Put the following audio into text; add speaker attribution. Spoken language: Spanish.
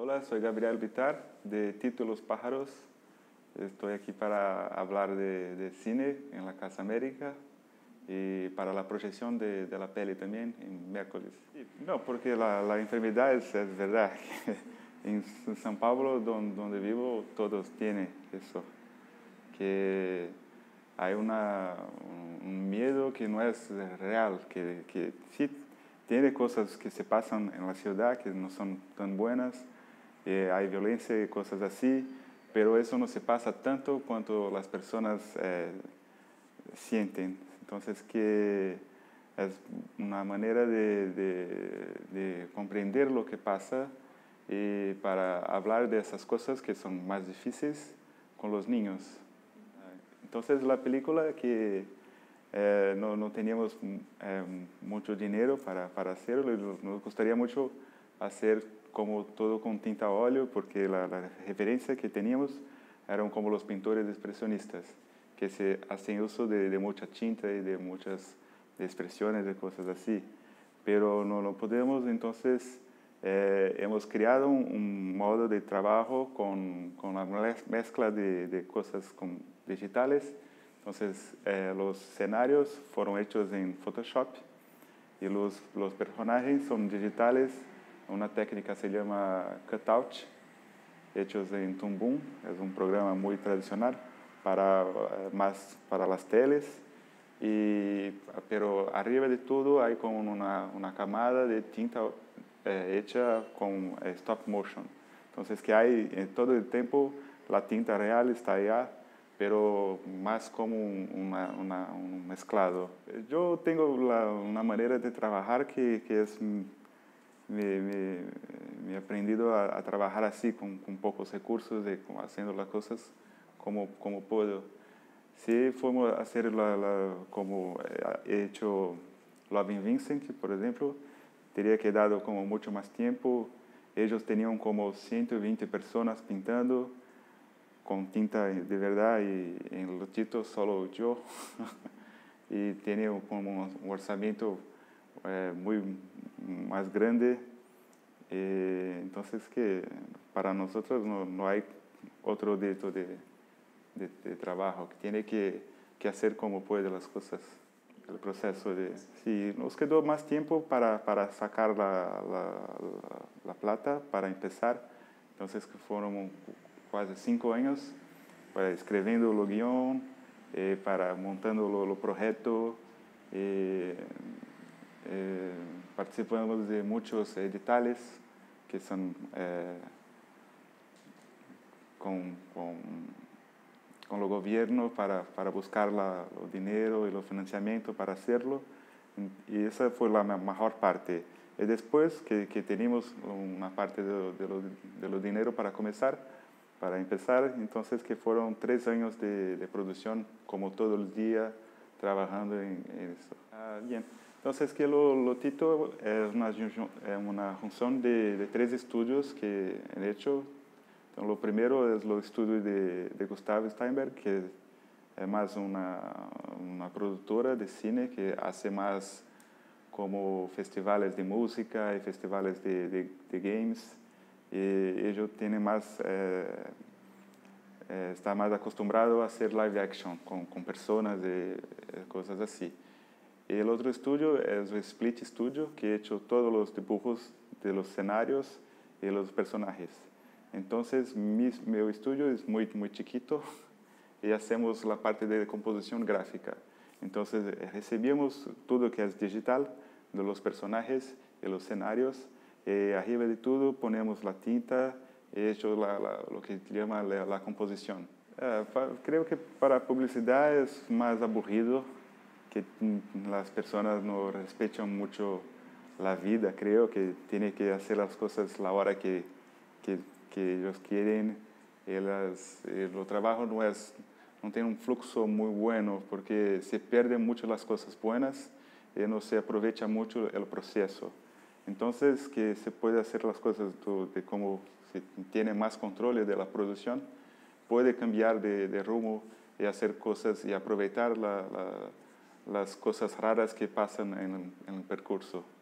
Speaker 1: Hola, soy Gabriel Vitar de Tito y los Pájaros. Estoy aquí para hablar de cine en la Casa América y para la proyección de la peli también en miércoles. No, porque la enfermedad es verdad. En São Paulo, donde vivo, todos tienen eso. Que hay un miedo que no es real, que sí tiene cosas que se pasan en la ciudad que no son tan buenas, hay violencia y cosas así, pero eso no se pasa tanto cuanto las personas sienten. Entonces, que es una manera de comprender lo que pasa y para hablar de esas cosas que son más difíciles con los niños. Entonces, la película que no teníamos mucho dinero para hacerlo, y nos gustaría mucho hacer como todo con tinta a óleo, porque la referencia que teníamos eran como los pintores expresionistas, que se hacen uso de mucha tinta y de muchas expresiones, de cosas así. Pero no podemos, entonces hemos creado un modo de trabajo con la mezcla de cosas digitales. Entonces, los escenarios fueron hechos en Photoshop y los personajes son digitales. Una técnica se llama cutout, hechos en Toon Boom. Es un programa muy tradicional más para las teles. Pero arriba de todo hay como una camada de tinta hecha con stop motion. Entonces, que hay en todo el tiempo la tinta real está allá, pero más como un mezclado. Yo tengo una manera de trabajar que es, me he aprendido a trabajar así, con pocos recursos, haciendo las cosas como puedo. Si fuimos a hacer como he hecho Loving Vincent, por ejemplo, teria quedado como mucho más tiempo. Ellos tenían como 120 personas pintando con tinta de verdad y en los títulos solo yo. Y tiene como un orçamento muy más grande. Entonces, que para nosotros no hay otro de trabajo, que tiene que hacer como puede las cosas. El proceso sí, nos quedó más tiempo para sacar la plata, para empezar. Entonces, que fueron quase 5 años para escrevendo o guión, para montando o projeto. Participamos de muitos editais que são com o governo para buscar o dinheiro e o financiamento para hacerlo. E essa foi a maior parte. E depois que tínhamos uma parte do dinheiro para começar, para empezar, entonces que fueron 3 años de producción, como todos los días, trabajando en eso. Bien, entonces que lo Tito es una junción de 3 estudios que he hecho. Entonces, lo primero es el estudio de Gustavo Steinberg, que es más una productora de cine que hace más como festivales de música y festivales de games. Y ellos tienen más, está más acostumbrado a hacer live action con personas y cosas así. Y el otro estudio es el Split Studio, que he hecho todos los dibujos de los escenarios y los personajes. Entonces, mi estudio es muy chiquito y hacemos la parte de composición gráfica. Entonces, recibimos todo que es digital de los personajes y los escenarios. Arriba de todo ponemos la tinta y hecho lo que llama la composición. Creo que para publicidad es más aburrido, que las personas no respetan mucho la vida. Creo que tienen que hacer las cosas la hora que ellos quieren. El trabajo no tiene un flujo muy bueno, porque se pierden mucho las cosas buenas y no se aprovecha mucho el proceso. Entonces, que se puede hacer las cosas de como se tiene más control de la producción, puede cambiar de rumbo y hacer cosas y aprovechar las cosas raras que pasan en el percurso.